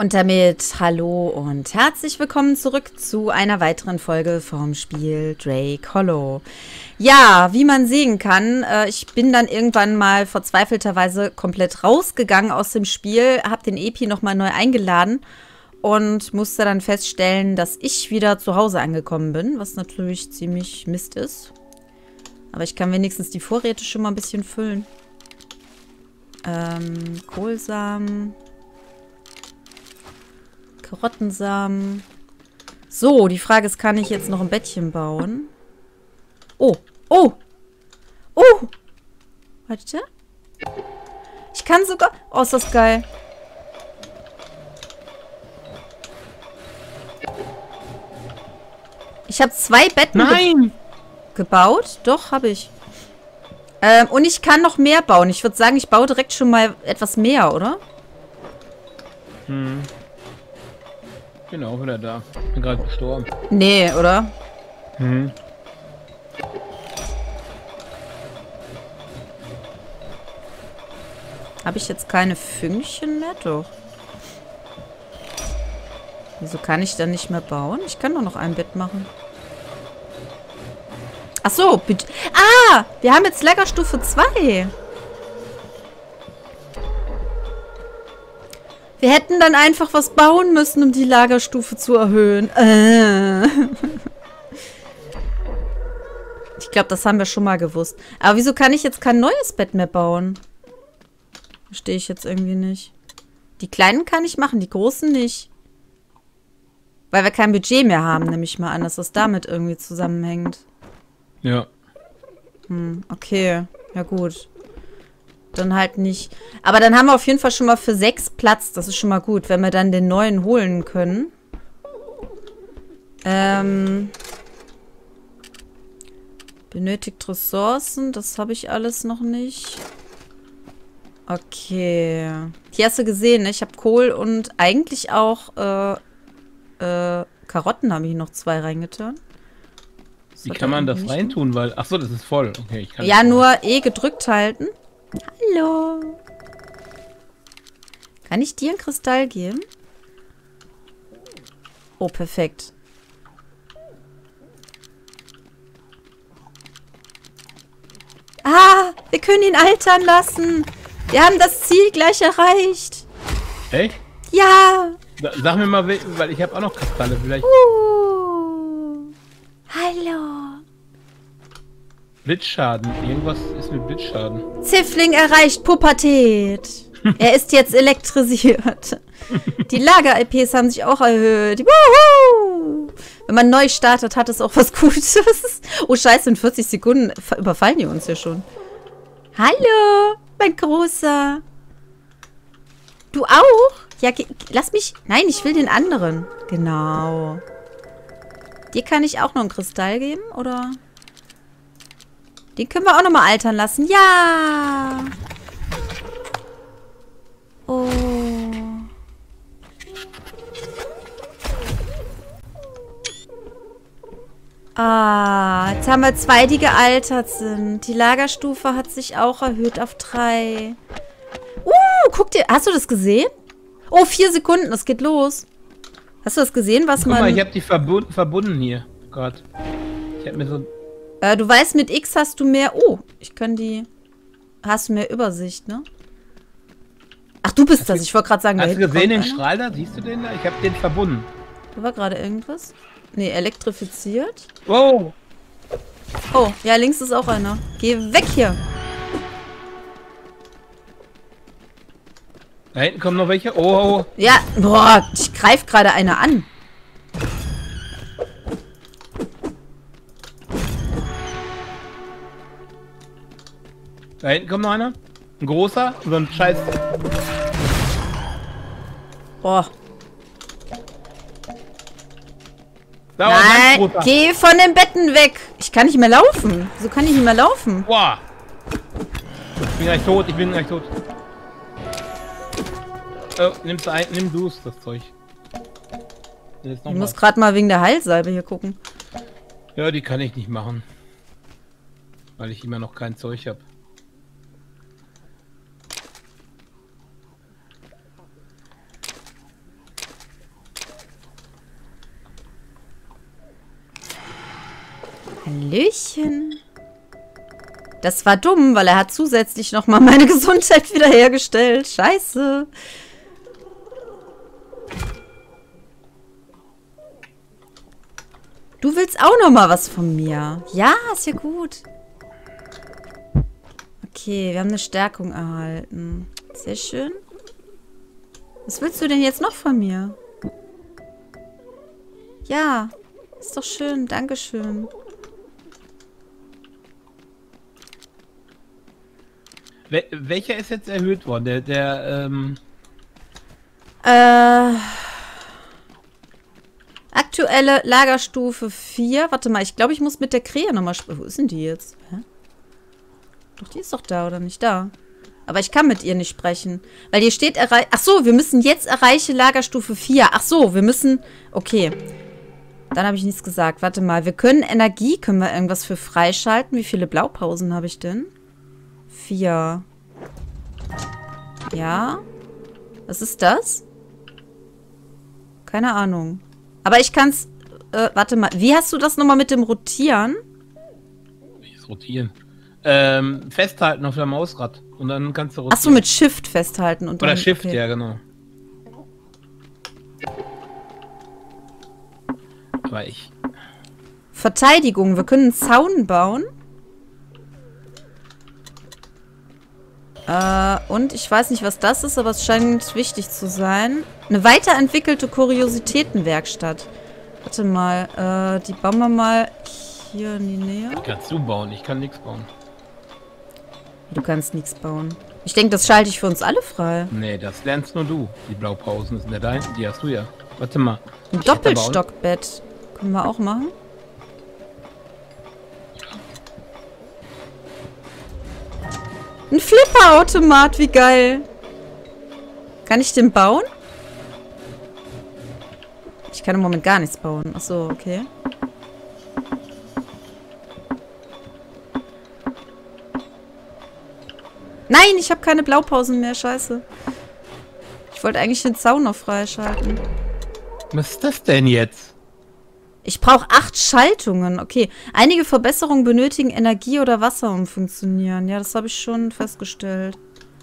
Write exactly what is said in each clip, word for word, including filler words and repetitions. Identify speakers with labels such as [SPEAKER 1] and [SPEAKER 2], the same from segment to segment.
[SPEAKER 1] Und damit hallo und herzlich willkommen zurück zu einer weiteren Folge vom Spiel Drake Hollow. Ja, wie man sehen kann, äh, ich bin dann irgendwann mal verzweifelterweise komplett rausgegangen aus dem Spiel, habe den Epi nochmal neu eingeladen und musste dann feststellen, dass ich wieder zu Hause angekommen bin, was natürlich ziemlich Mist ist. Aber ich kann wenigstens die Vorräte schon mal ein bisschen füllen. Ähm, Kohlsamen... Karottensamen. So, die Frage ist, kann ich jetzt noch ein Bettchen bauen? Oh, oh, oh. Warte. Ich kann sogar... Oh, ist das geil. Ich habe zwei Betten
[SPEAKER 2] Nein!
[SPEAKER 1] Ge gebaut. Doch, habe ich. Ähm, und ich kann noch mehr bauen. Ich würde sagen, ich baue direkt schon mal etwas mehr, oder?
[SPEAKER 2] Hm. Bin auch wieder da. Bin gerade gestorben.
[SPEAKER 1] Nee, oder?
[SPEAKER 2] Hm.
[SPEAKER 1] Habe ich jetzt keine Fünkchen mehr? Doch. Wieso kann ich dann nicht mehr bauen? Ich kann doch noch ein Bett machen. Ach so. Ah! Wir haben jetzt Lagerstufe zwei. Wir hätten dann einfach was bauen müssen, um die Lagerstufe zu erhöhen. Äh. Ich glaube, das haben wir schon mal gewusst. Aber wieso kann ich jetzt kein neues Bett mehr bauen? Verstehe ich jetzt irgendwie nicht. Die kleinen kann ich machen, die großen nicht. Weil wir kein Budget mehr haben, nehme ich mal an, dass das damit irgendwie zusammenhängt.
[SPEAKER 2] Ja.
[SPEAKER 1] Hm, okay. Ja gut. Dann halt nicht. Aber dann haben wir auf jeden Fall schon mal für sechs Platz. Das ist schon mal gut, wenn wir dann den neuen holen können. Ähm. Benötigt Ressourcen. Das habe ich alles noch nicht. Okay. Hier hast du gesehen, ne? Ich habe Kohl und eigentlich auch äh, äh, Karotten habe ich noch zwei reingetan. Das
[SPEAKER 2] Wie kann man das
[SPEAKER 1] nicht
[SPEAKER 2] reintun? Weil. Achso, das ist voll. Okay, ich kann
[SPEAKER 1] ja,
[SPEAKER 2] das
[SPEAKER 1] nur E gedrückt halten. Hallo. Kann ich dir einen Kristall geben? Oh, perfekt. Ah, wir können ihn altern lassen. Wir haben das Ziel gleich erreicht.
[SPEAKER 2] Echt?
[SPEAKER 1] Ja.
[SPEAKER 2] Sag mir mal, weil ich habe auch noch Kristalle. Vielleicht.
[SPEAKER 1] Uh. Hallo.
[SPEAKER 2] Blitzschaden. Irgendwas ist mit Blitzschaden.
[SPEAKER 1] Ziffling erreicht Pubertät. Er ist jetzt elektrisiert. Die Lager-I Ps haben sich auch erhöht. Wuhu! Wenn man neu startet, hat es auch was Gutes. Oh scheiße, in vierzig Sekunden überfallen die uns ja schon. Hallo, mein Großer. Du auch? Ja, lass mich... Nein, ich will den anderen. Genau. Dir kann ich auch noch einen Kristall geben, oder... Den können wir auch nochmal altern lassen. Ja! Oh. Ah, jetzt haben wir zwei, die gealtert sind. Die Lagerstufe hat sich auch erhöht auf drei. Uh, guck dir... Hast du das gesehen? Oh, vier Sekunden, es geht los. Hast du das gesehen, was
[SPEAKER 2] Guck
[SPEAKER 1] man...
[SPEAKER 2] mal, ich habe die verbund verbunden hier. Gott. Ich habe mir so...
[SPEAKER 1] Äh, du weißt, mit X hast du mehr... Oh, ich kann die... Hast du mehr Übersicht, ne? Ach, du bist hast das. Ich wollte gerade sagen...
[SPEAKER 2] Hast du gesehen den
[SPEAKER 1] einer?
[SPEAKER 2] Strahl da? Siehst du den da? Ich habe den verbunden.
[SPEAKER 1] Da war gerade irgendwas. Nee, elektrifiziert.
[SPEAKER 2] Wow.
[SPEAKER 1] Oh, ja, links ist auch einer. Geh weg hier.
[SPEAKER 2] Da hinten kommen noch welche. Oh.
[SPEAKER 1] Ja, boah, ich greife gerade eine an.
[SPEAKER 2] Da hinten kommt noch einer. Ein großer. So ein Scheiß.
[SPEAKER 1] Boah.
[SPEAKER 2] Da
[SPEAKER 1] Nein, geh von den Betten weg. Ich kann nicht mehr laufen. Wieso kann ich nicht mehr laufen?
[SPEAKER 2] Boah. Ich bin gleich tot. Ich bin gleich tot. Oh, nimmst du ein, nimm du es, das Zeug.
[SPEAKER 1] Ich muss gerade mal wegen der Heilsalbe hier gucken.
[SPEAKER 2] Ja, die kann ich nicht machen. Weil ich immer noch kein Zeug habe.
[SPEAKER 1] Hallöchen. Das war dumm, weil er hat zusätzlich nochmal meine Gesundheit wiederhergestellt. Scheiße. Du willst auch nochmal was von mir. Ja, ist ja gut. Okay, wir haben eine Stärkung erhalten. Sehr schön. Was willst du denn jetzt noch von mir? Ja, ist doch schön. Dankeschön.
[SPEAKER 2] Wel welcher ist jetzt erhöht worden? Der, der, ähm...
[SPEAKER 1] Äh... Aktuelle Lagerstufe vier. Warte mal, ich glaube, ich muss mit der Krähe nochmal sprechen. Wo ist denn die jetzt? Hä? Doch, die ist doch da, oder nicht da? Aber ich kann mit ihr nicht sprechen. Weil hier steht, erreicht... Ach so, wir müssen jetzt erreiche Lagerstufe vier. Ach so, wir müssen... Okay. Dann habe ich nichts gesagt. Warte mal, wir können Energie... Können wir irgendwas für freischalten? Wie viele Blaupausen habe ich denn? Vier. Ja. Was ist das? Keine Ahnung. Aber ich kann's... Äh, warte mal. Wie hast du das nochmal mit dem Rotieren?
[SPEAKER 2] Welches Rotieren? Ähm, festhalten auf der Mausrad. Und dann kannst du rotieren.
[SPEAKER 1] Achso, mit Shift festhalten. Und
[SPEAKER 2] Oder
[SPEAKER 1] dann,
[SPEAKER 2] Shift,
[SPEAKER 1] okay.
[SPEAKER 2] ja, genau. Aber ich...
[SPEAKER 1] Verteidigung. Wir können einen Zaun bauen. Äh, und ich weiß nicht, was das ist, aber es scheint wichtig zu sein. Eine weiterentwickelte Kuriositätenwerkstatt. Warte mal, äh, die bauen wir mal hier in die Nähe.
[SPEAKER 2] Die kannst du bauen, ich kann nichts bauen.
[SPEAKER 1] Du kannst nichts bauen. Ich denke, das schalte ich für uns alle frei.
[SPEAKER 2] Nee, das lernst nur du. Die Blaupausen sind ja dein, die hast du ja. Warte mal.
[SPEAKER 1] Ein Doppelstockbett. Können wir auch machen. Ein Flipperautomat, wie geil. Kann ich den bauen? Ich kann im Moment gar nichts bauen. Ach so, okay. Nein, ich habe keine Blaupausen mehr. Scheiße. Ich wollte eigentlich den Zaun noch freischalten.
[SPEAKER 2] Was ist das denn jetzt?
[SPEAKER 1] Ich brauche acht Schaltungen. Okay. Einige Verbesserungen benötigen Energie oder Wasser, um funktionieren. Ja, das habe ich schon festgestellt.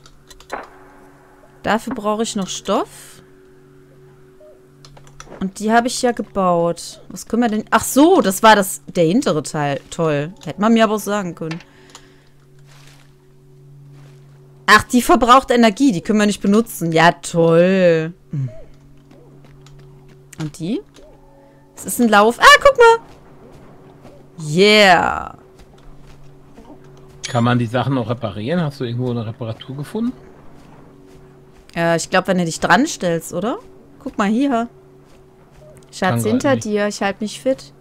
[SPEAKER 1] Dafür brauche ich noch Stoff. Und die habe ich ja gebaut. Was können wir denn... Ach so, das war das der hintere Teil. Toll. Hätte man mir aber auch sagen können. Ach, die verbraucht Energie. Die können wir nicht benutzen. Ja, toll. Und die? Es ist ein Lauf. Ah, guck mal. Yeah.
[SPEAKER 2] Kann man die Sachen noch reparieren? Hast du irgendwo eine Reparatur gefunden?
[SPEAKER 1] Ja, ich glaube, wenn du dich dran stellst, oder? Guck mal hier. Schatz, hinter dir. Ich halte mich fit.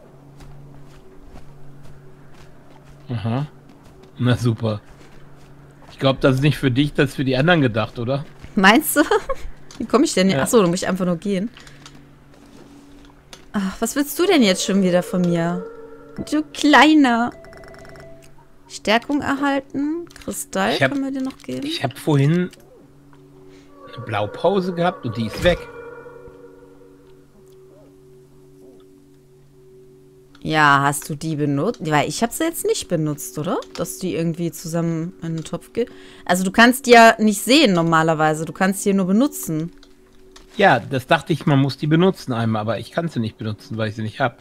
[SPEAKER 2] Aha. Na super. Ich glaube, das ist nicht für dich, das ist für die anderen gedacht, oder?
[SPEAKER 1] Meinst du? Wie komme ich denn hier?
[SPEAKER 2] Ja.
[SPEAKER 1] Achso, du musst einfach nur gehen. Ach, was willst du denn jetzt schon wieder von mir? Du Kleiner. Stärkung erhalten. Kristall
[SPEAKER 2] hab,
[SPEAKER 1] können wir dir noch geben.
[SPEAKER 2] Ich habe vorhin eine Blaupause gehabt und die ist weg.
[SPEAKER 1] Ja, hast du die benutzt? Weil ich habe sie jetzt nicht benutzt, oder? Dass die irgendwie zusammen in den Topf geht. Also du kannst die ja nicht sehen normalerweise. Du kannst die nur benutzen.
[SPEAKER 2] Ja, das dachte ich, man muss die benutzen einmal, aber ich kann sie nicht benutzen, weil ich sie nicht habe.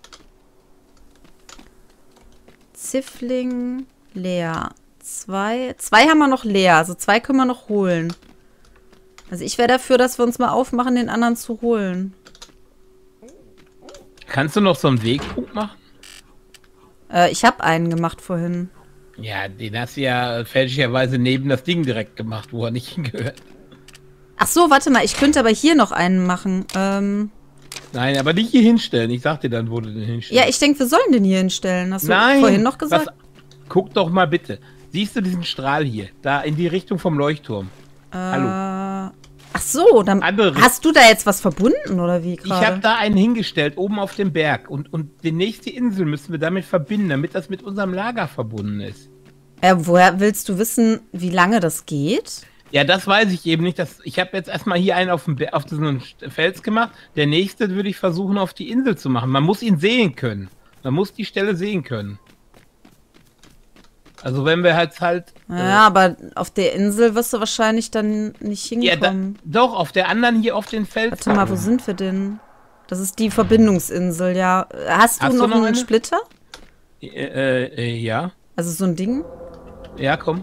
[SPEAKER 1] Ziffling leer. Zwei. Zwei haben wir noch leer. Also zwei können wir noch holen. Also ich wäre dafür, dass wir uns mal aufmachen, den anderen zu holen.
[SPEAKER 2] Kannst du noch so einen Wegpunkt machen?
[SPEAKER 1] Äh, ich habe einen gemacht vorhin.
[SPEAKER 2] Ja, den hast du ja fälschlicherweise neben das Ding direkt gemacht, wo er nicht hingehört.
[SPEAKER 1] Ach so, warte mal. Ich könnte aber hier noch einen machen. Ähm...
[SPEAKER 2] Nein, aber nicht hier hinstellen. Ich sag dir dann, wo du den hinstellst.
[SPEAKER 1] Ja, ich denke, wir sollen den hier hinstellen. Hast du
[SPEAKER 2] Nein,
[SPEAKER 1] vorhin noch gesagt?
[SPEAKER 2] Was, guck doch mal bitte. Siehst du diesen Strahl hier? Da in die Richtung vom Leuchtturm.
[SPEAKER 1] Äh,
[SPEAKER 2] Hallo.
[SPEAKER 1] Ach so, dann
[SPEAKER 2] Andere.
[SPEAKER 1] hast du da jetzt was verbunden, oder wie gerade?
[SPEAKER 2] Ich habe da einen hingestellt, oben auf dem Berg. Und, und die nächste Insel müssen wir damit verbinden, damit das mit unserem Lager verbunden ist.
[SPEAKER 1] Äh, woher willst du wissen, wie lange das geht?
[SPEAKER 2] Ja, das weiß ich eben nicht. Das, ich habe jetzt erstmal hier einen auf, dem, auf diesem Fels gemacht. Der nächste würde ich versuchen, auf die Insel zu machen. Man muss ihn sehen können. Man muss die Stelle sehen können. Also wenn wir halt halt...
[SPEAKER 1] Ja,
[SPEAKER 2] äh,
[SPEAKER 1] aber auf der Insel wirst du wahrscheinlich dann nicht
[SPEAKER 2] ja, da,
[SPEAKER 1] hinkommen.
[SPEAKER 2] doch, auf der anderen hier auf den Fels.
[SPEAKER 1] Warte mal, wo sind wir denn? Das ist die Verbindungsinsel, ja. Hast du
[SPEAKER 2] Hast
[SPEAKER 1] noch
[SPEAKER 2] du noch
[SPEAKER 1] einen
[SPEAKER 2] eine?
[SPEAKER 1] Splitter?
[SPEAKER 2] Äh, äh, äh, ja.
[SPEAKER 1] Also so ein Ding?
[SPEAKER 2] Ja, komm.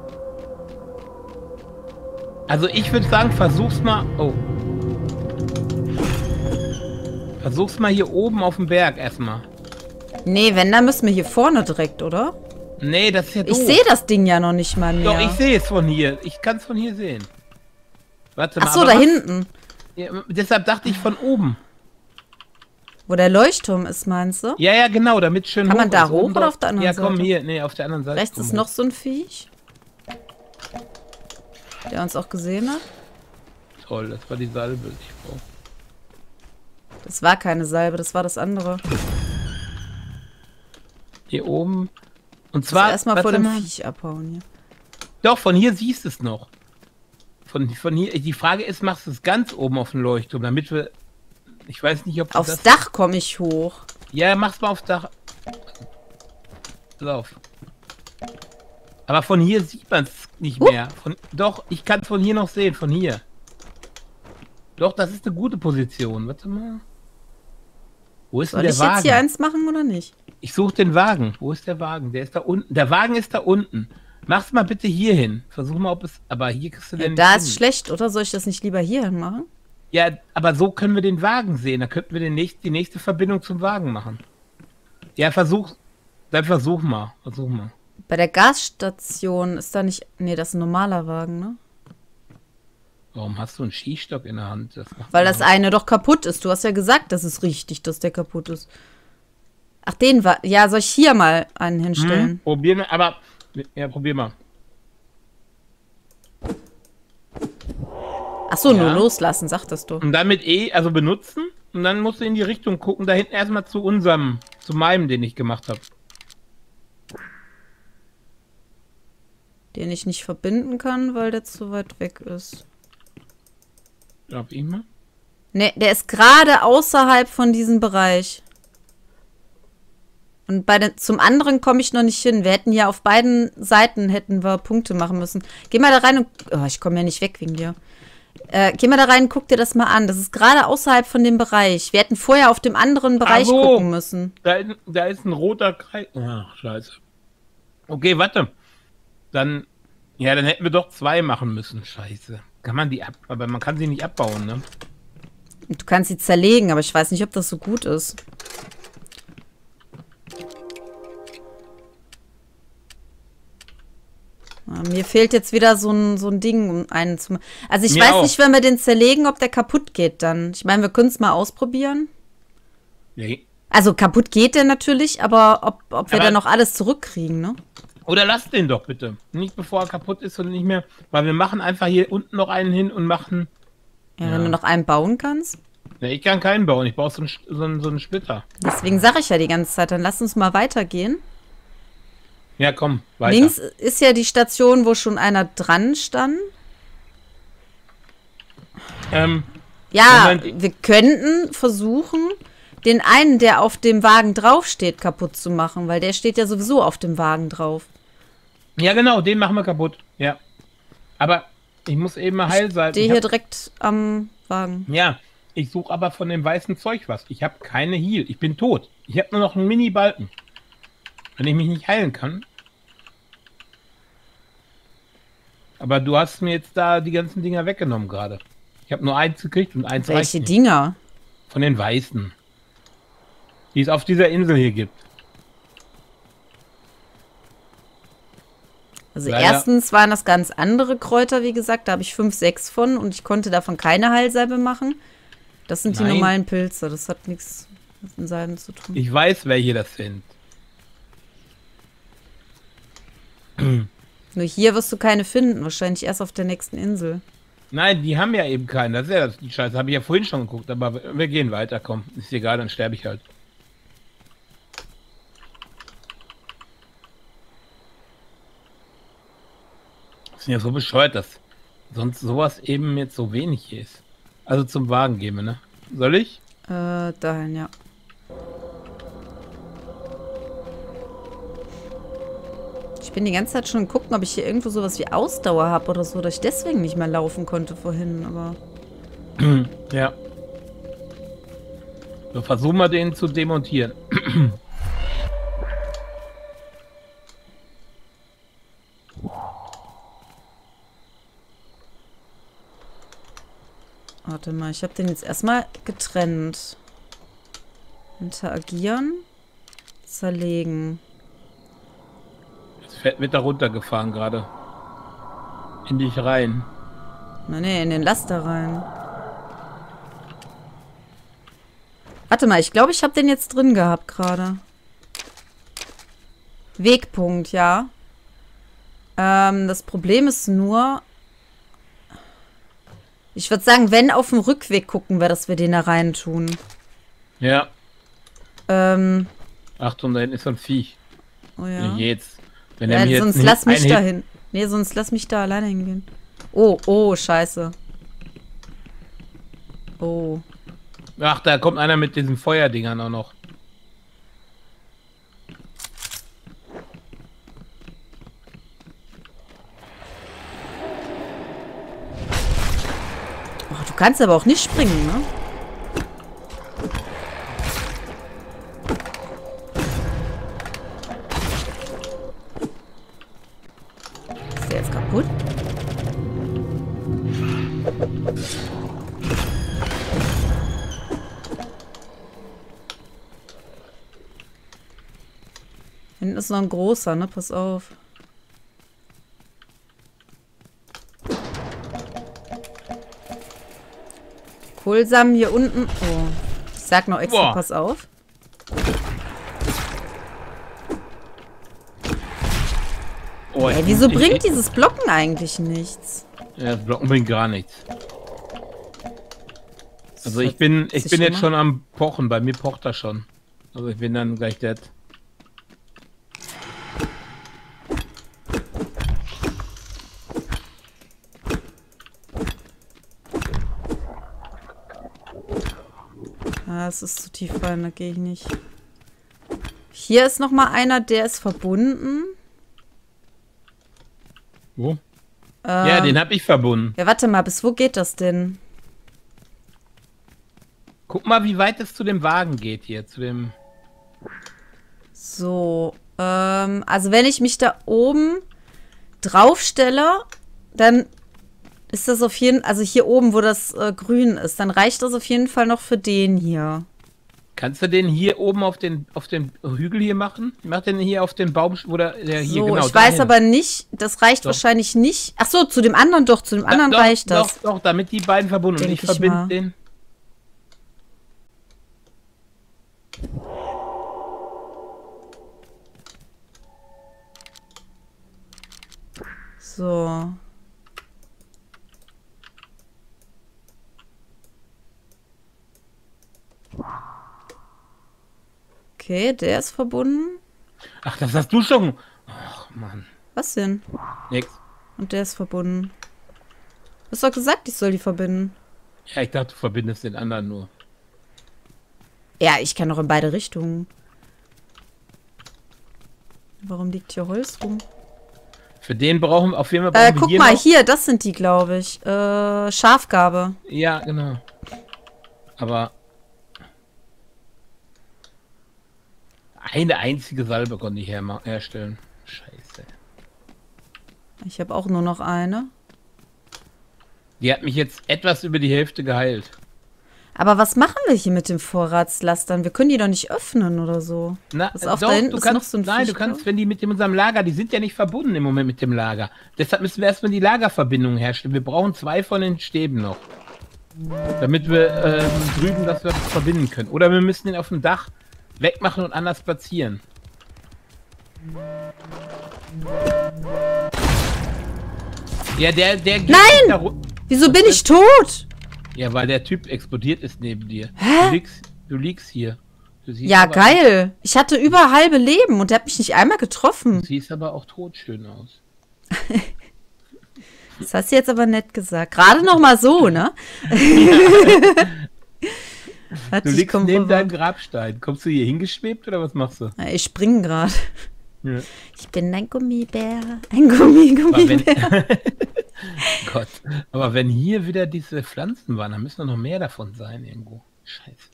[SPEAKER 2] Also ich würde sagen, versuch's mal... Oh. Versuch's mal hier oben auf dem Berg erstmal.
[SPEAKER 1] Nee, wenn, dann müssen wir hier vorne direkt, oder?
[SPEAKER 2] Nee, das ist ja doof.
[SPEAKER 1] Ich sehe das Ding ja noch nicht mal mehr.
[SPEAKER 2] Doch, ich sehe es von hier. Ich kann es von hier sehen. Warte mal.
[SPEAKER 1] Ach so,
[SPEAKER 2] aber
[SPEAKER 1] da
[SPEAKER 2] was-
[SPEAKER 1] hinten.
[SPEAKER 2] Ja, deshalb dachte ich von oben.
[SPEAKER 1] Wo der Leuchtturm ist, meinst du?
[SPEAKER 2] Ja, ja, genau, damit schön
[SPEAKER 1] Kann man
[SPEAKER 2] hoch
[SPEAKER 1] da
[SPEAKER 2] ist.
[SPEAKER 1] hoch
[SPEAKER 2] Oben
[SPEAKER 1] oder
[SPEAKER 2] drauf-
[SPEAKER 1] auf der anderen
[SPEAKER 2] Ja, komm
[SPEAKER 1] Seite?
[SPEAKER 2] hier. Nee, auf der anderen Seite.
[SPEAKER 1] Rechts
[SPEAKER 2] komm
[SPEAKER 1] ist
[SPEAKER 2] hoch.
[SPEAKER 1] noch so ein Viech. Der uns auch gesehen hat.
[SPEAKER 2] Toll, das war die Salbe, die ich brauche.
[SPEAKER 1] Das war keine Salbe, das war das andere.
[SPEAKER 2] Hier oben. Und
[SPEAKER 1] Also
[SPEAKER 2] zwar...
[SPEAKER 1] erstmal vor
[SPEAKER 2] warte
[SPEAKER 1] dem
[SPEAKER 2] mal.
[SPEAKER 1] Viech abhauen hier.
[SPEAKER 2] Doch, von hier siehst du es noch. Von, von hier... Die Frage ist, machst du es ganz oben auf den Leuchtturm, damit wir... Ich weiß nicht, ob du
[SPEAKER 1] Aufs
[SPEAKER 2] das...
[SPEAKER 1] Dach komme ich hoch.
[SPEAKER 2] Ja, mach's mal aufs Dach. Lauf. Aber von hier sieht man es nicht
[SPEAKER 1] Huh.
[SPEAKER 2] mehr. Von, doch, ich kann es von hier noch sehen, von hier. Doch, das ist eine gute Position. Warte mal. Wo ist
[SPEAKER 1] Soll
[SPEAKER 2] denn
[SPEAKER 1] ich
[SPEAKER 2] der
[SPEAKER 1] jetzt
[SPEAKER 2] Wagen?
[SPEAKER 1] hier eins machen oder nicht?
[SPEAKER 2] Ich suche den Wagen. Wo ist der Wagen? Der ist da unten. Der Wagen ist da unten. Mach's mal bitte hier hin. Versuch mal, ob es... Aber hier kriegst du
[SPEAKER 1] Ja,
[SPEAKER 2] den
[SPEAKER 1] da
[SPEAKER 2] nicht
[SPEAKER 1] ist
[SPEAKER 2] hin.
[SPEAKER 1] schlecht, oder? Soll ich das nicht lieber hier hin machen?
[SPEAKER 2] Ja, aber so können wir den Wagen sehen. Da könnten wir den nächst, die nächste Verbindung zum Wagen machen. Ja, versuch... Dann versuch mal. Versuch mal.
[SPEAKER 1] Bei der Gasstation ist da nicht... Nee, das ist ein normaler Wagen, ne?
[SPEAKER 2] Warum hast du einen Skistock in der Hand? Das macht
[SPEAKER 1] Weil
[SPEAKER 2] man
[SPEAKER 1] das eine doch kaputt ist. Du hast ja gesagt, das ist richtig, dass der kaputt ist. Ach, den war... Ja, soll ich hier mal einen hinstellen?
[SPEAKER 2] Hm, probier mal, aber... Ja, probier mal.
[SPEAKER 1] Ach so, nur
[SPEAKER 2] Ja.
[SPEAKER 1] loslassen, sagtest du.
[SPEAKER 2] Und dann mit E, also benutzen. Und dann musst du in die Richtung gucken. Da hinten erstmal zu unserem, zu meinem, den ich gemacht habe.
[SPEAKER 1] Den ich nicht verbinden kann, weil der zu weit weg ist.
[SPEAKER 2] Glaub ich mal.
[SPEAKER 1] Ne, der ist gerade außerhalb von diesem Bereich. Und bei den, zum anderen komme ich noch nicht hin. Wir hätten ja auf beiden Seiten hätten wir Punkte machen müssen. Geh mal da rein und... Oh, ich komme ja nicht weg wegen dir. Äh, geh mal da rein und guck dir das mal an. Das ist gerade außerhalb von dem Bereich. Wir hätten vorher auf dem anderen Bereich
[SPEAKER 2] so.
[SPEAKER 1] gucken müssen.
[SPEAKER 2] Da, ist- da ist ein roter Kreis. Ach, scheiße. Okay, warte. Dann... Ja, dann hätten wir doch zwei machen müssen. Scheiße. Kann man die ab... Aber man kann sie nicht abbauen, ne?
[SPEAKER 1] Und du kannst sie zerlegen, aber ich weiß nicht, ob das so gut ist. Ja, mir fehlt jetzt wieder so ein, so ein Ding, um einen zu machen. Also ich
[SPEAKER 2] Mir
[SPEAKER 1] weiß
[SPEAKER 2] auch.
[SPEAKER 1] nicht, wenn wir den zerlegen, ob der kaputt geht dann. Ich meine, wir können es mal ausprobieren.
[SPEAKER 2] Nee.
[SPEAKER 1] Also kaputt geht der natürlich, aber ob, ob wir
[SPEAKER 2] Aber-
[SPEAKER 1] dann noch alles zurückkriegen, ne?
[SPEAKER 2] Oder lass den doch bitte. Nicht bevor er kaputt ist und nicht mehr... Weil wir machen einfach hier unten noch einen hin und machen...
[SPEAKER 1] Ja,
[SPEAKER 2] Ja.
[SPEAKER 1] wenn du noch einen bauen kannst.
[SPEAKER 2] Ja, ich kann keinen bauen. Ich brauche so einen, so einen, so einen Splitter.
[SPEAKER 1] Deswegen sage ich ja die ganze Zeit, dann lass uns mal weitergehen.
[SPEAKER 2] Ja, komm, weiter.
[SPEAKER 1] Links ist ja die Station, wo schon einer dran stand.
[SPEAKER 2] Ähm,
[SPEAKER 1] Ja,
[SPEAKER 2] Moment.
[SPEAKER 1] wir könnten versuchen, den einen, der auf dem Wagen draufsteht, kaputt zu machen, weil der steht ja sowieso auf dem Wagen drauf.
[SPEAKER 2] ja, genau, den machen wir kaputt. Ja. Aber ich muss eben mal heil sein.
[SPEAKER 1] Stehe
[SPEAKER 2] Ich
[SPEAKER 1] hier
[SPEAKER 2] hab,
[SPEAKER 1] direkt am Wagen.
[SPEAKER 2] ja, ich suche aber von dem weißen Zeug was. Ich habe keine Heal. Ich bin tot. Ich habe nur noch einen Mini-Balken. Wenn ich mich nicht heilen kann. Aber du hast mir jetzt da die ganzen Dinger weggenommen gerade. Ich habe nur eins gekriegt und eins reicht
[SPEAKER 1] Welche
[SPEAKER 2] nicht.
[SPEAKER 1] Dinger?
[SPEAKER 2] Von den weißen. Die es auf dieser Insel hier gibt.
[SPEAKER 1] Also
[SPEAKER 2] Leider-
[SPEAKER 1] erstens waren das ganz andere Kräuter, wie gesagt, da habe ich fünf, sechs von und ich konnte davon keine Heilsalbe machen. Das sind die
[SPEAKER 2] Nein.
[SPEAKER 1] normalen Pilze, das hat nichts mit den Salben zu tun.
[SPEAKER 2] Ich weiß, welche das sind.
[SPEAKER 1] Nur hier wirst du keine finden, wahrscheinlich erst auf der nächsten Insel.
[SPEAKER 2] Nein, die haben ja eben keinen. Das ist ja das, die Scheiße. Habe ich ja vorhin schon geguckt. Aber wir, wir gehen weiter. Komm, ist egal, dann sterbe ich halt. Das ist ja so bescheuert, dass sonst sowas eben jetzt so wenig ist. Also zum Wagen gehen wir, ne? Soll ich?
[SPEAKER 1] Äh, dahin, ja. Ich bin die ganze Zeit schon gucken, ob ich hier irgendwo sowas wie Ausdauer habe oder so, dass ich deswegen nicht mehr laufen konnte vorhin, aber...
[SPEAKER 2] Ja. So, versuchen wir den zu demontieren.
[SPEAKER 1] Warte mal, ich habe den jetzt erstmal getrennt. Interagieren. Zerlegen.
[SPEAKER 2] Das wird da runtergefahren gerade. In dich rein.
[SPEAKER 1] Na nee, in den Laster rein. Warte mal, ich glaube, ich habe den jetzt drin gehabt gerade. Wegpunkt, ja. Ähm, das Problem ist nur... Ich würde sagen, wenn auf dem Rückweg gucken wir, dass wir den da rein tun.
[SPEAKER 2] Ja.
[SPEAKER 1] Ähm.
[SPEAKER 2] Achtung, da hinten ist so ein Viech.
[SPEAKER 1] Oh ja.
[SPEAKER 2] Jetzt. Wenn
[SPEAKER 1] ja,
[SPEAKER 2] er mir
[SPEAKER 1] sonst
[SPEAKER 2] jetzt
[SPEAKER 1] lass mich
[SPEAKER 2] ein
[SPEAKER 1] da hin. Nee, sonst lass mich da alleine hingehen. Oh, oh, scheiße. Oh.
[SPEAKER 2] Ach, da kommt einer mit diesen Feuerdingern auch noch.
[SPEAKER 1] Oh, du kannst aber auch nicht springen, ne? Ist der jetzt kaputt? Hinten ist noch ein großer, ne? Pass auf. Kohlsamen hier unten. Oh. Ich sag noch extra,
[SPEAKER 2] Boah.
[SPEAKER 1] Pass auf.
[SPEAKER 2] Oh,
[SPEAKER 1] Ey, wieso bringt dieses Blocken eigentlich nichts?
[SPEAKER 2] Ja, das Blocken bringt gar nichts. Also ich bin, ich bin jetzt schon am Pochen. Bei mir pocht er schon. Also ich bin dann gleich dead.
[SPEAKER 1] Ah, es ist zu tief rein, da gehe ich nicht. Hier ist noch mal einer, der ist verbunden.
[SPEAKER 2] Wo?
[SPEAKER 1] Ähm,
[SPEAKER 2] Ja, den habe ich verbunden.
[SPEAKER 1] Ja, warte mal, bis wo geht das denn?
[SPEAKER 2] Guck mal, wie weit es zu dem Wagen geht hier, zu dem...
[SPEAKER 1] So, ähm, also wenn ich mich da oben drauf stelle, dann ist das auf jeden Fall, also hier oben, wo das äh, grün ist, dann reicht das auf jeden Fall noch für den hier.
[SPEAKER 2] Kannst du den hier oben auf den, auf den Hügel hier machen? Mach den hier auf den Baum, oder der hier
[SPEAKER 1] So,
[SPEAKER 2] genau.
[SPEAKER 1] ich weiß
[SPEAKER 2] dahin.
[SPEAKER 1] aber nicht, das reicht
[SPEAKER 2] Doch.
[SPEAKER 1] wahrscheinlich nicht. Ach so, zu dem anderen doch, zu dem
[SPEAKER 2] Ja,
[SPEAKER 1] anderen
[SPEAKER 2] doch,
[SPEAKER 1] reicht das.
[SPEAKER 2] Doch, doch, damit die beiden verbunden sind.
[SPEAKER 1] Denk
[SPEAKER 2] Ich
[SPEAKER 1] ich
[SPEAKER 2] verbinde
[SPEAKER 1] mal.
[SPEAKER 2] den.
[SPEAKER 1] So. Okay, der ist verbunden.
[SPEAKER 2] Ach, das hast du schon. Ach, Mann.
[SPEAKER 1] Was denn?
[SPEAKER 2] Nix.
[SPEAKER 1] Und der ist verbunden. Du hast doch gesagt, ich soll die verbinden.
[SPEAKER 2] Ja, ich dachte, du verbindest den anderen nur.
[SPEAKER 1] Ja, ich kann auch in beide Richtungen. Warum liegt hier Holz rum?
[SPEAKER 2] Für den brauchen wir auf jeden Fall. brauchen
[SPEAKER 1] Äh,
[SPEAKER 2] wir
[SPEAKER 1] guck
[SPEAKER 2] hier
[SPEAKER 1] mal,
[SPEAKER 2] noch-
[SPEAKER 1] hier, das sind die, glaube ich. Äh, Schafgabe.
[SPEAKER 2] Ja, genau. Aber eine einzige Salbe konnte ich herma- herstellen. Scheiße.
[SPEAKER 1] Ich habe auch nur noch eine.
[SPEAKER 2] Die hat mich jetzt etwas über die Hälfte geheilt.
[SPEAKER 1] Aber was machen wir hier mit den Vorratslastern? Wir können die doch nicht öffnen oder so.
[SPEAKER 2] Na,
[SPEAKER 1] Pass auf,
[SPEAKER 2] doch,
[SPEAKER 1] da hinten
[SPEAKER 2] du
[SPEAKER 1] ist
[SPEAKER 2] kannst,
[SPEAKER 1] noch so ein
[SPEAKER 2] nein, du
[SPEAKER 1] Viech,
[SPEAKER 2] kannst,
[SPEAKER 1] oder?
[SPEAKER 2] wenn die mit dem unserem Lager, die sind ja nicht verbunden im Moment mit dem Lager. Deshalb müssen wir erstmal die Lagerverbindung herstellen. Wir brauchen zwei von den Stäben noch. Damit wir ähm, drüben das wir verbinden können. Oder wir müssen den auf dem Dach wegmachen und anders platzieren. Ja, der, der geht
[SPEAKER 1] Nein!
[SPEAKER 2] nicht da ru-
[SPEAKER 1] Wieso bin ich tot?
[SPEAKER 2] Ja, weil der Typ explodiert ist neben dir.
[SPEAKER 1] Hä?
[SPEAKER 2] Du liegst, du liegst hier. Du siehst
[SPEAKER 1] Ja,
[SPEAKER 2] aber,
[SPEAKER 1] geil. Ich hatte über halbe Leben und der hat mich nicht einmal
[SPEAKER 2] Du
[SPEAKER 1] getroffen.
[SPEAKER 2] siehst aber auch totschön aus.
[SPEAKER 1] Das hast du jetzt aber nett gesagt. Gerade noch mal so, ne? Warte,
[SPEAKER 2] Du
[SPEAKER 1] ich
[SPEAKER 2] liegst
[SPEAKER 1] komm
[SPEAKER 2] neben
[SPEAKER 1] rüber.
[SPEAKER 2] deinem Grabstein. Kommst du hier hingeschwebt oder was machst du?
[SPEAKER 1] Ja, ich springe gerade.
[SPEAKER 2] Ja.
[SPEAKER 1] Ich bin ein Gummibär. Ein Gummi-Gummibär.
[SPEAKER 2] Gott. Aber wenn hier wieder diese Pflanzen waren, dann müssen doch noch mehr davon sein irgendwo. Scheiße.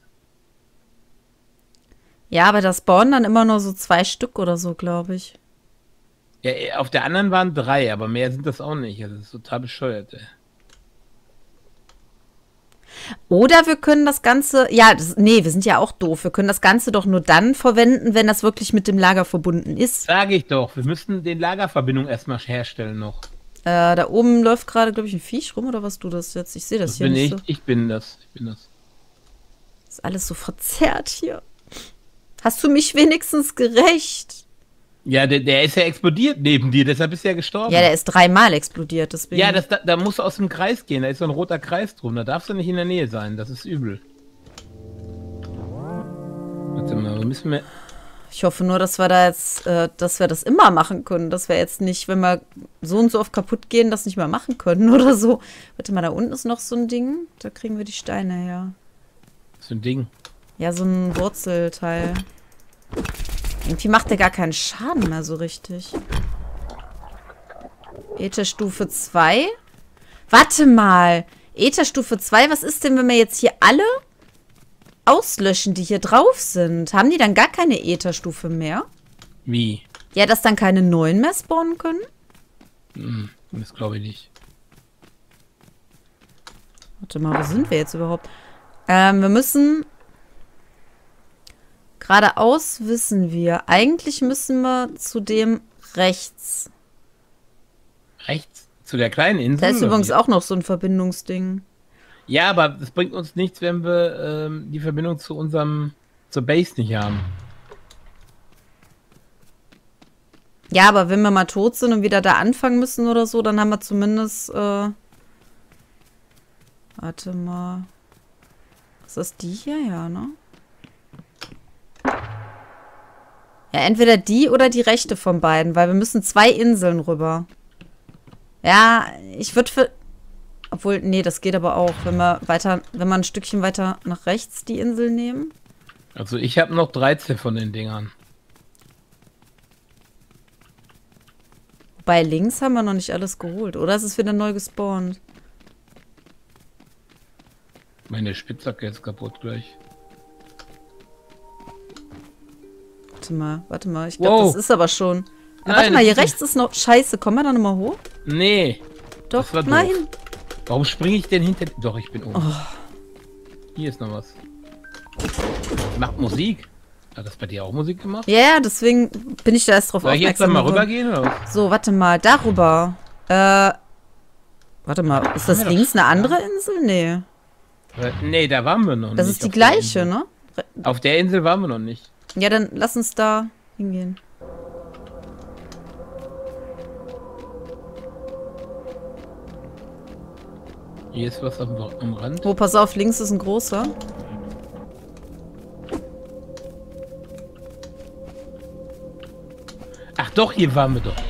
[SPEAKER 1] Ja, aber das spawnen dann immer nur so zwei Stück oder so, glaube ich.
[SPEAKER 2] Ja, auf der anderen waren drei, aber mehr sind das auch nicht. Also das ist total bescheuert, ey.
[SPEAKER 1] Oder wir können das Ganze, ja, das, nee, wir sind ja auch doof. Wir können das Ganze doch nur dann verwenden, wenn das wirklich mit dem Lager verbunden ist.
[SPEAKER 2] Sage ich doch, wir müssen den Lagerverbindung erstmal herstellen noch.
[SPEAKER 1] Äh, da oben läuft gerade, glaube ich, ein Viech rum, oder was du das jetzt? Ich sehe das,
[SPEAKER 2] Das
[SPEAKER 1] hier
[SPEAKER 2] bin
[SPEAKER 1] nicht
[SPEAKER 2] ich,
[SPEAKER 1] so.
[SPEAKER 2] ich bin das, ich bin das.
[SPEAKER 1] Ist alles so verzerrt hier. Hast du mich wenigstens gerecht?
[SPEAKER 2] Ja, der, der ist ja explodiert neben dir, deshalb ist er gestorben.
[SPEAKER 1] Ja, der ist dreimal explodiert, deswegen.
[SPEAKER 2] Ja, das, da, da musst du aus dem Kreis gehen, da ist so ein roter Kreis drum, da darfst du nicht in der Nähe sein, das ist übel. Warte mal, wo müssen wir...
[SPEAKER 1] Ich hoffe nur, dass wir da jetzt, äh, dass wir das immer machen können, dass wir jetzt nicht, wenn wir so und so oft kaputt gehen, das nicht mehr machen können oder so. Warte mal, da unten ist noch so ein Ding, da kriegen wir die Steine her.
[SPEAKER 2] Was für ein Ding?
[SPEAKER 1] Ja, so ein Wurzelteil. Irgendwie macht der gar keinen Schaden mehr so richtig. Ätherstufe zwei. Warte mal. Ätherstufe zwei, was ist denn, wenn wir jetzt hier alle auslöschen, die hier drauf sind? Haben die dann gar keine Ätherstufe mehr?
[SPEAKER 2] Wie?
[SPEAKER 1] Ja, dass dann keine neuen mehr spawnen können?
[SPEAKER 2] Hm, das glaube ich nicht.
[SPEAKER 1] Warte mal, wo sind wir jetzt überhaupt? Ähm, wir müssen... Geradeaus wissen wir. Eigentlich müssen wir zu dem rechts.
[SPEAKER 2] Rechts? Zu der kleinen Insel?
[SPEAKER 1] Da ist
[SPEAKER 2] oder
[SPEAKER 1] übrigens
[SPEAKER 2] wie?
[SPEAKER 1] auch noch so ein Verbindungsding.
[SPEAKER 2] Ja, aber das bringt uns nichts, wenn wir ähm, die Verbindung zu unserem... zur Base nicht haben.
[SPEAKER 1] Ja, aber wenn wir mal tot sind und wieder da anfangen müssen oder so, dann haben wir zumindest... Äh Warte mal. Ist das die hier? Ja, ne? Ja, entweder die oder die rechte von beiden, weil wir müssen zwei Inseln rüber. Ja, ich würde für... Obwohl, nee, das geht aber auch, wenn wir weiter, wenn wir ein Stückchen weiter nach rechts die Insel nehmen.
[SPEAKER 2] Also ich habe noch dreizehn von den Dingern.
[SPEAKER 1] Bei links haben wir noch nicht alles geholt. Oder ist es wieder neu gespawnt?
[SPEAKER 2] Meine Spitzhacke ist kaputt gleich.
[SPEAKER 1] Warte mal, warte mal. Ich glaube,
[SPEAKER 2] Wow.
[SPEAKER 1] das ist aber schon... Ja,
[SPEAKER 2] Nein,
[SPEAKER 1] warte mal,
[SPEAKER 2] das
[SPEAKER 1] hier
[SPEAKER 2] ist
[SPEAKER 1] rechts ist noch... Scheiße, kommen wir da nochmal hoch?
[SPEAKER 2] Nee.
[SPEAKER 1] Doch,
[SPEAKER 2] Das war doof.
[SPEAKER 1] nein.
[SPEAKER 2] Warum springe ich denn hinter... Doch, ich bin oben.
[SPEAKER 1] Oh.
[SPEAKER 2] Hier ist noch was. Macht Musik. Hat das bei dir auch Musik gemacht?
[SPEAKER 1] Ja, yeah, deswegen bin ich da erst drauf
[SPEAKER 2] Soll ich jetzt dann
[SPEAKER 1] aufmerksam
[SPEAKER 2] mal
[SPEAKER 1] geworden.
[SPEAKER 2] rübergehen oder was?
[SPEAKER 1] So, warte mal, darüber. Äh, warte mal, ist das
[SPEAKER 2] wir doch
[SPEAKER 1] links
[SPEAKER 2] schon,
[SPEAKER 1] eine andere Insel? Nee.
[SPEAKER 2] Äh, Nee, da waren wir noch
[SPEAKER 1] Das
[SPEAKER 2] nicht.
[SPEAKER 1] ist die
[SPEAKER 2] auf der
[SPEAKER 1] gleiche,
[SPEAKER 2] Insel.
[SPEAKER 1] ne?
[SPEAKER 2] Auf der Insel waren wir noch nicht.
[SPEAKER 1] Ja, dann lass uns da hingehen.
[SPEAKER 2] Hier ist was am, am Rand.
[SPEAKER 1] Oh, pass auf, links ist ein großer.
[SPEAKER 2] Ach doch, hier waren wir doch.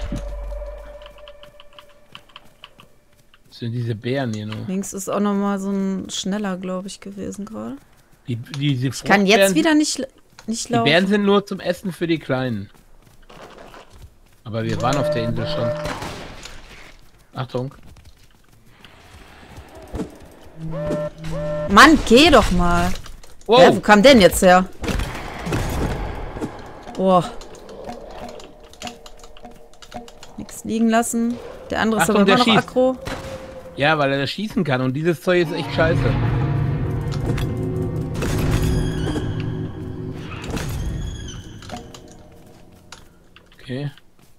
[SPEAKER 2] Das sind diese Bären hier nur.
[SPEAKER 1] Links ist auch nochmal so ein schneller, glaube ich, gewesen gerade.
[SPEAKER 2] Die, die, diese
[SPEAKER 1] Ich kann jetzt
[SPEAKER 2] Fruchtbären-
[SPEAKER 1] wieder nicht, nicht
[SPEAKER 2] Die
[SPEAKER 1] laufen.
[SPEAKER 2] Bären sind nur zum Essen für die Kleinen. Aber wir waren auf der Insel schon. Achtung.
[SPEAKER 1] Mann, geh doch mal.
[SPEAKER 2] Wow.
[SPEAKER 1] Ja, wo kam denn jetzt her? Oh. Nix liegen lassen. Der andere ist
[SPEAKER 2] Achtung,
[SPEAKER 1] aber
[SPEAKER 2] der
[SPEAKER 1] immer noch
[SPEAKER 2] schießt.
[SPEAKER 1] aggro.
[SPEAKER 2] Ja, weil er das schießen kann und dieses Zeug ist echt scheiße. Okay.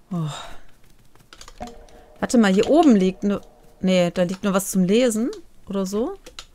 [SPEAKER 1] Warte mal, hier oben liegt nur... Nee, da liegt nur was zum Lesen. Oder so.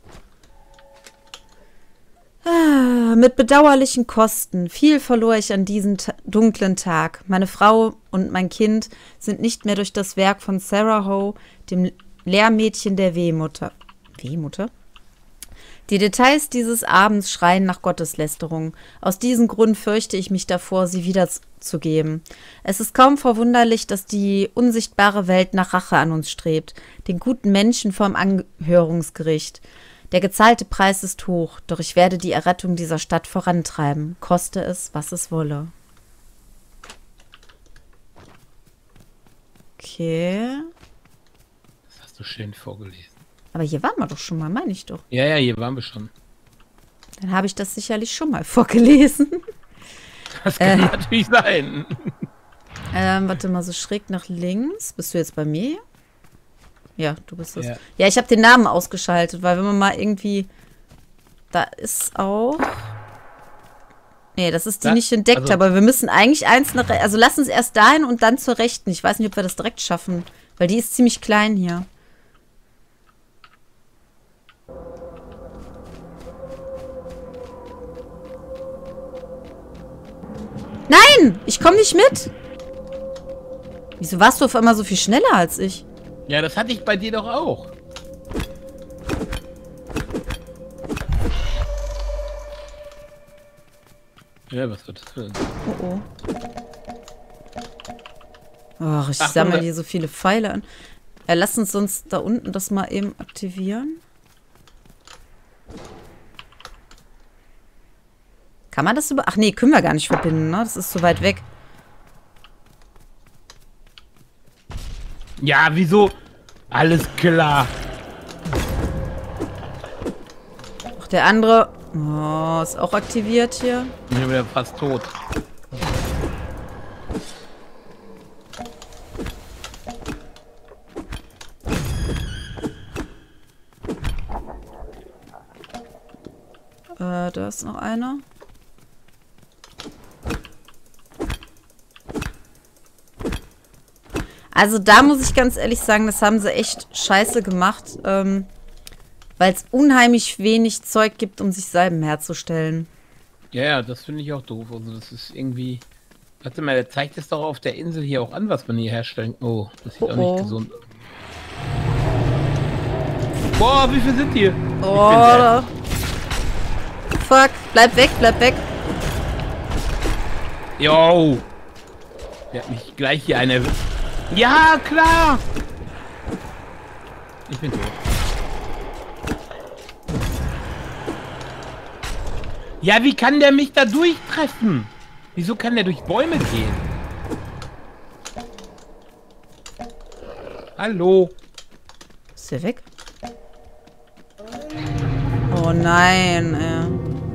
[SPEAKER 1] Ah, mit bedauerlichen Kosten. Viel verlor ich an diesem ta dunklen Tag. Meine Frau und mein Kind sind nicht mehr durch das Werk von Sarah Howe, dem Lehrmädchen der Wehmutter. Wehmutter? Die Details dieses Abends schreien nach Gotteslästerung. Aus diesem Grund fürchte ich mich davor, sie wiederzugeben. Es ist kaum verwunderlich, dass die unsichtbare Welt nach Rache an uns strebt, den guten Menschen vom Anhörungsgericht. Der gezahlte Preis ist hoch, doch ich werde die Errettung dieser Stadt vorantreiben, koste es, was es wolle. Okay.
[SPEAKER 2] Das hast du schön vorgelesen.
[SPEAKER 1] Aber hier waren wir doch schon mal, meine ich doch.
[SPEAKER 2] Ja, ja, hier waren wir schon.
[SPEAKER 1] Dann habe ich das sicherlich schon mal vorgelesen.
[SPEAKER 2] Das kann äh, natürlich sein.
[SPEAKER 1] Ähm, warte mal, so schräg nach links. Bist du jetzt bei mir? Ja, du bist es.
[SPEAKER 2] Ja,
[SPEAKER 1] ja, ich habe den Namen ausgeschaltet, weil wenn man mal irgendwie... Da ist auch... Nee, das ist die da, nicht entdeckt, also, aber wir müssen eigentlich eins nach... Also lass uns erst dahin und dann zur rechten. Ich weiß nicht, ob wir das direkt schaffen, weil die ist ziemlich klein hier. Nein! Ich komme nicht mit! Wieso warst du auf einmal so viel schneller als ich?
[SPEAKER 2] Ja, das hatte ich bei dir doch auch. Ja, was wird das für ein...
[SPEAKER 1] Oh oh. Ach, ich sammle hier so viele Pfeile an. Ja, lass uns sonst da unten das mal eben aktivieren. Kann man das über... Ach nee, können wir gar nicht verbinden, ne? Das ist zu weit weg.
[SPEAKER 2] Ja, wieso? Alles klar.
[SPEAKER 1] Ach, der andere... Oh, ist auch aktiviert hier.
[SPEAKER 2] Ich bin wieder fast tot.
[SPEAKER 1] Äh, da ist noch einer. Also da muss ich ganz ehrlich sagen, das haben sie echt scheiße gemacht, ähm, weil es unheimlich wenig Zeug gibt, um sich Salben herzustellen.
[SPEAKER 2] Ja, ja, das finde ich auch doof. Also das ist irgendwie... Warte mal, der zeigt es doch auf der Insel hier auch an, was man hier herstellen... Oh, das sieht oh, auch nicht oh. gesund aus. Boah, wie viel sind hier?
[SPEAKER 1] Oh, fuck, bleib weg, bleib weg.
[SPEAKER 2] Yo! Der hat mich gleich hier eine... Ja, klar! Ich bin tot. Ja, wie kann der mich da durchtreffen? Wieso kann der durch Bäume gehen? Hallo?
[SPEAKER 1] Ist der weg? Oh nein, ey.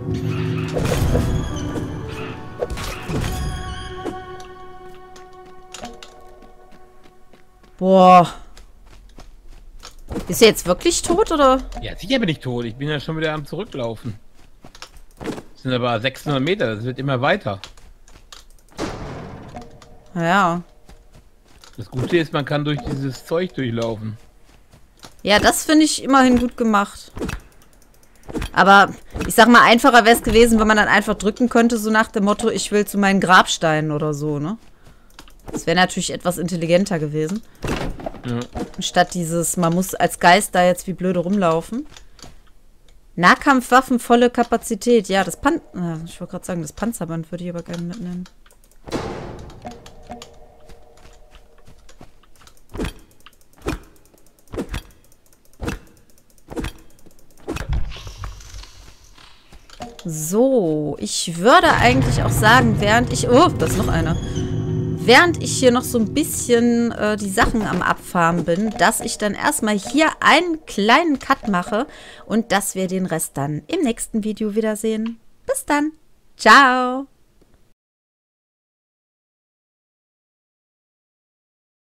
[SPEAKER 1] Boah. Ist er jetzt wirklich tot, oder?
[SPEAKER 2] Ja, sicher bin ich tot. Ich bin ja schon wieder am Zurücklaufen. Das sind aber sechshundert Meter. Das wird immer weiter.
[SPEAKER 1] Ja.
[SPEAKER 2] Das Gute ist, man kann durch dieses Zeug durchlaufen.
[SPEAKER 1] Ja, das finde ich immerhin gut gemacht. Aber ich sag mal, einfacher wäre es gewesen, wenn man dann einfach drücken könnte, so nach dem Motto, ich will zu meinen Grabsteinen oder so, ne? Das wäre natürlich etwas intelligenter gewesen. Ja. Statt dieses, man muss als Geist da jetzt wie blöde rumlaufen. Nahkampfwaffen, volle Kapazität. Ja, das Pan... Ich wollte gerade sagen, das Panzerband würde ich aber gerne mitnehmen. So, ich würde eigentlich auch sagen, während ich... Oh, da ist noch einer. Während ich hier noch so ein bisschen äh, die Sachen am Abfarmen bin, dass ich dann erstmal hier einen kleinen Cut mache und dass wir den Rest dann im nächsten Video wiedersehen. Bis dann. Ciao.